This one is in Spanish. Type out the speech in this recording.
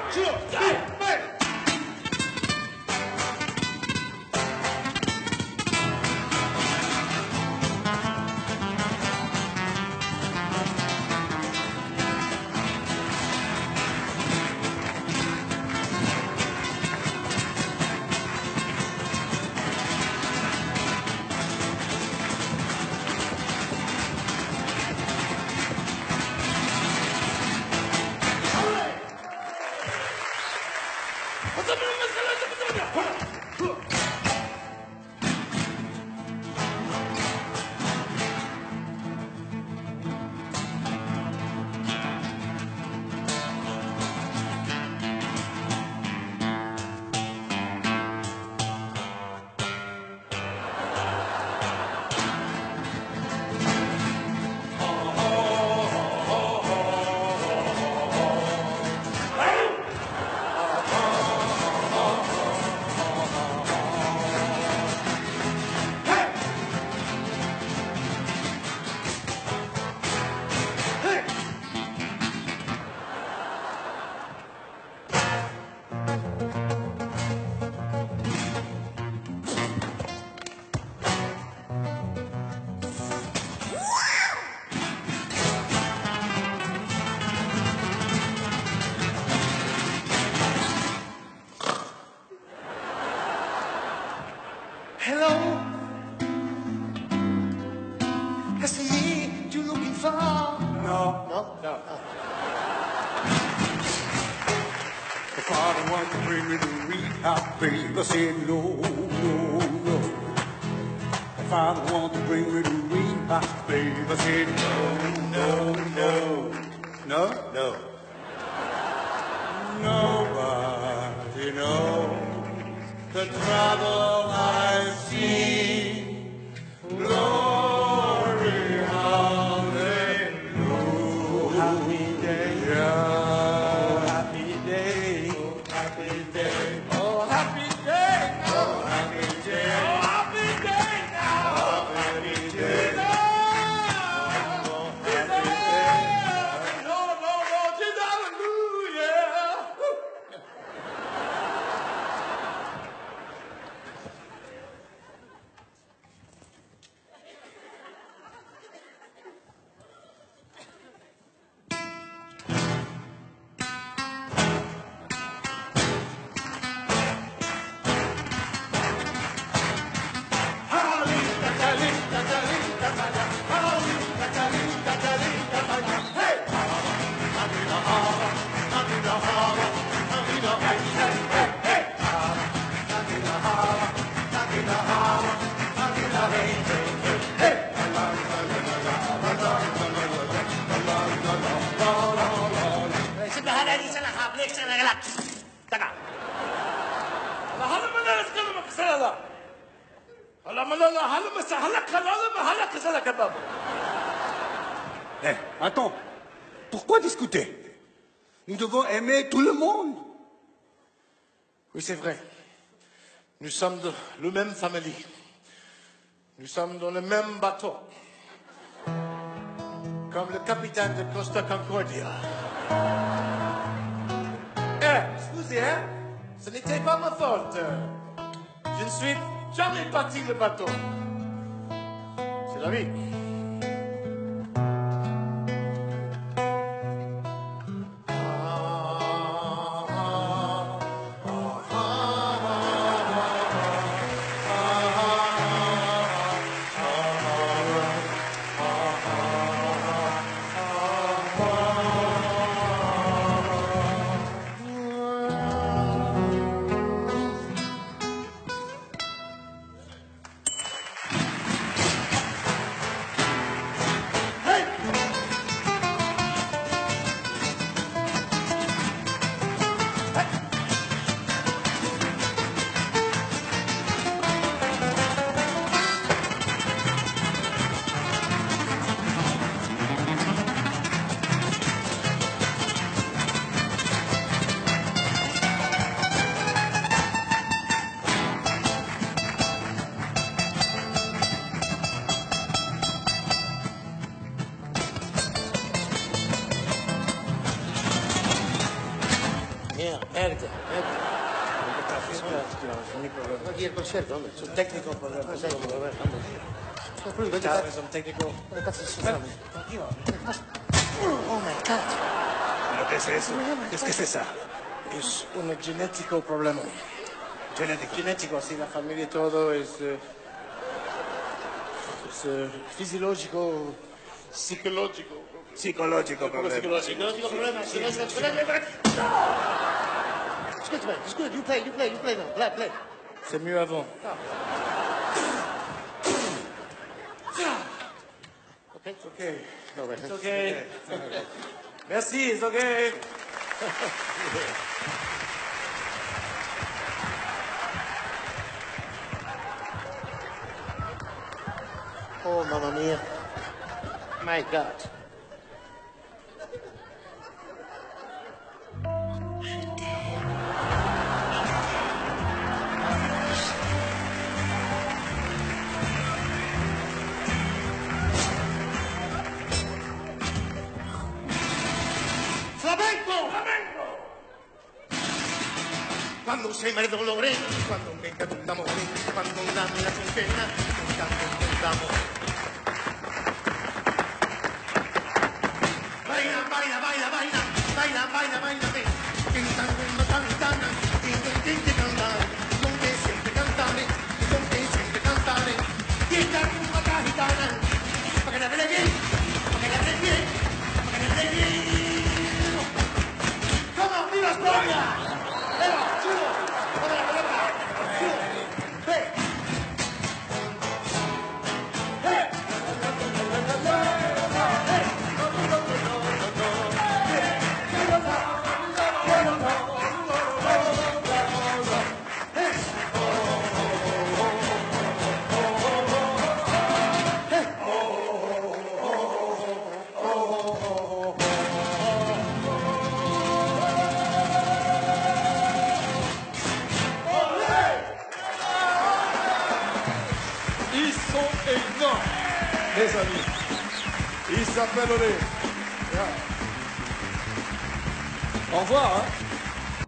Hello, that's the year you're looking for. No. No? No. The father wants to bring me to rehab, babe. I said no, no, no. The father wants to bring me to rehab, babe. I said no, no, no. No? No. Nobody knows the trouble I've seen. Glory, hallelujah. Happy day, yeah. Happy day, happy day. Oh, happy day, oh, happy day. Oh, happy day now. Oh, happy day. Oh, happy day. No, no, no, just hallelujah. Eh, attends. Pourquoi discuter? Nous devons aimer tout le monde. Oui, c'est vrai. Nous sommes de la même famille. Nous sommes dans le même bateau. Comme le capitaine de Costa Concordia. Excusez, hein? Ce n'était pas ma faute. Je ne suis jamais parti le bateau. C'est la vie. Merda. Aquí il concerto, hombre. Es un técnico problema. Es un técnico. Oh my God. ¿Pero qué es eso? ¿Qué es esa? Es un genético problema. Genético, así la familia y todo es fisiológico, psicológico. Psicológico problema. Psicológico problema. Excuse me, you play now. Play. C'est mieux avant. Okay? It's okay. No, right. It's okay. Merci, it's okay. Oh, mamma mia. My God. Quando sei marito logré, quando me cantamos, quando la cincena, cantamos. Baila, cantando, con que siempre cantare, y esta rumba gitana, para que la veas bien, Come on, viva España! ¡Viva, chulo! Ils sont énormes, mes amis. Ils s'appellent les... Au revoir, hein.